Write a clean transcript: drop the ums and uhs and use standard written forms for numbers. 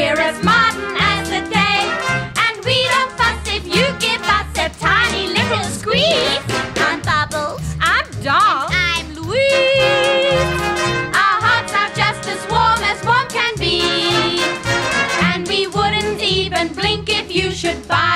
we're as modern as the day. And we don't fuss if you give us a tiny little squeeze. I'm Bubbles. I'm Doll. And I'm Louise. Our hearts are just as warm can be. And we wouldn't even blink if you should buy